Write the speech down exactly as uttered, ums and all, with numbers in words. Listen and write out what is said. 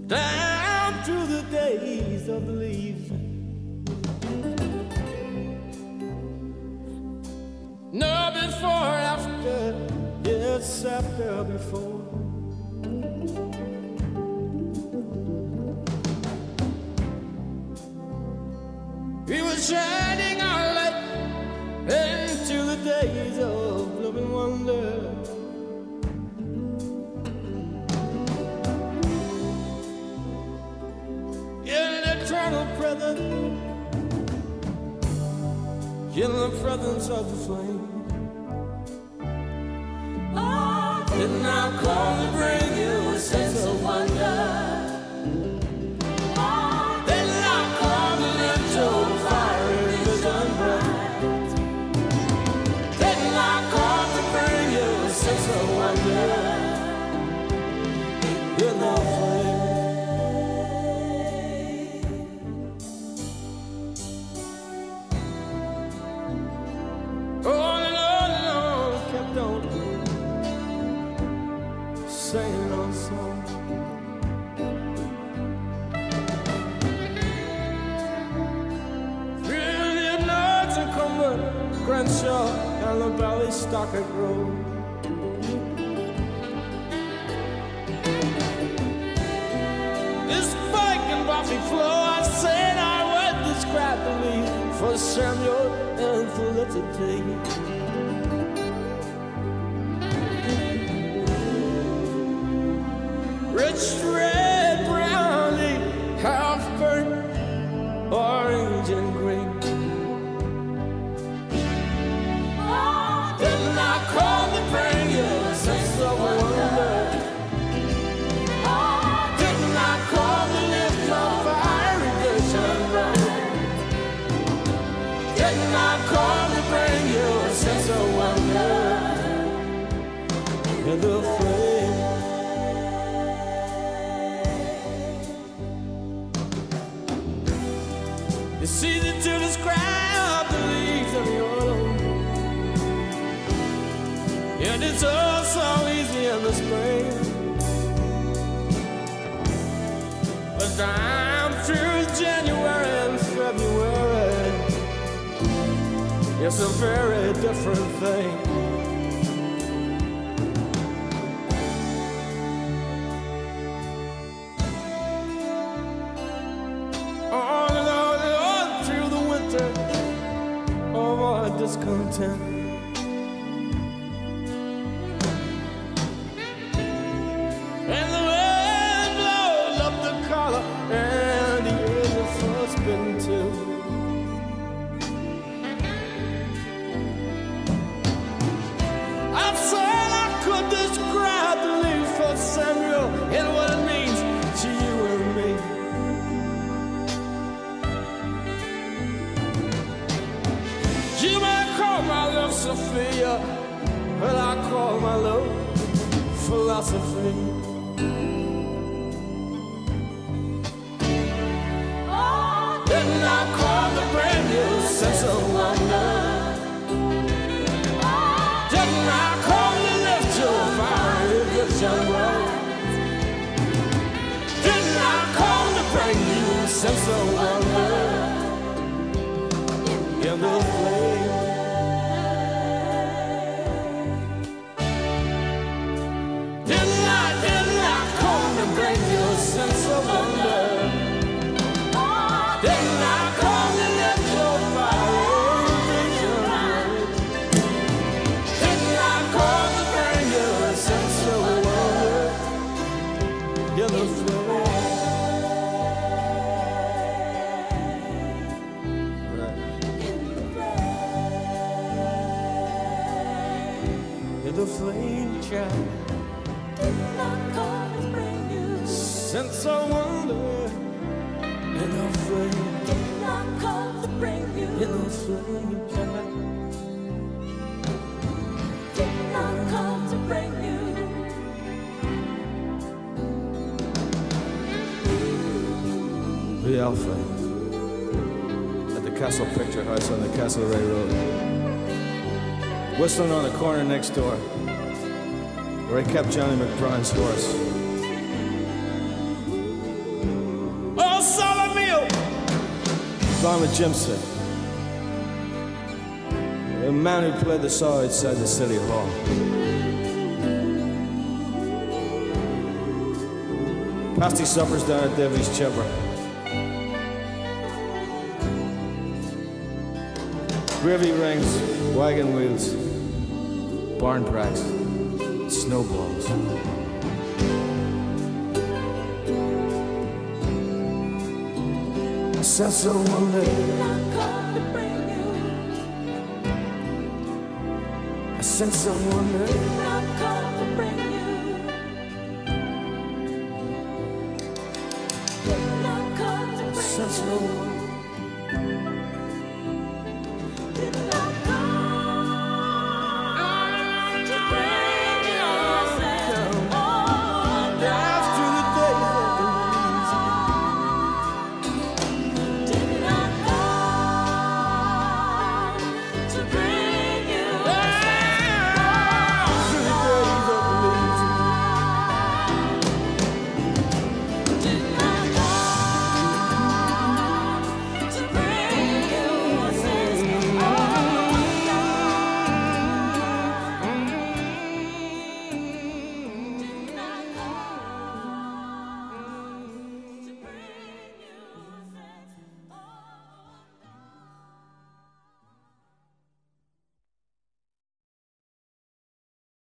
down through the days of the leaves. No before, after, yes, after, before. We were shining our light into the days of love and wonder. In the presence of the flame. Oh, didn't I come to bring you a sense of wonder? Oh, didn't I come to lift your fiery vision bright? Didn't I come to bring you a sense of wonder? In the flame. Singing on song. Through the newtonards and Gransha and the Ballystockart road. This bike and boffyflow, I said I would describe the leaf for Samuel and Felicity. Rich red, browny, half burnt, orange and green. Oh, didn't I come to bring you a sense of wonder? Oh, didn't I come to lift your fiery vision bright? Didn't I come to bring you a sense of wonder? In the flame. It's easy to describe the leaves of the autumn, and it's all so easy in the spring. But I'm through January and February. It's a very different thing. Discontent. And the wind blows up the collar, and the years are frostbitten too. I said I could describe the leaves for Samuel and what it means to you and me. You might call my love Sophia, but I call my love philosophy. Oh, didn't I come to bring you a sense of wonder? Oh, didn't I come to lift your fiery vision bright? Didn't I come to bring you a sense of wonder? In the flame. Didn't I, didn't I come to bring you a sense of wonder? Didn't I come to lift your fiery vision bright? Didn't I come to bring you a sense of wonder? In the flame. The flame child, didn't I come to bring you sense of wonder? In the flame, didn't I come to bring you in the flame child? Didn't I come to bring you? The Alpha at the Castle Picture House on the Castlereagh Road. Whistling on the corner next door, where I kept Johnny McBride's horse. I'm a gypsy, a man who played the saw outside the city hall. Pasty suppers down at Davy's Chipper. Gravy rings, wagon wheels, barn pranks, snowballs. A sense of wonder, a sense of wonder.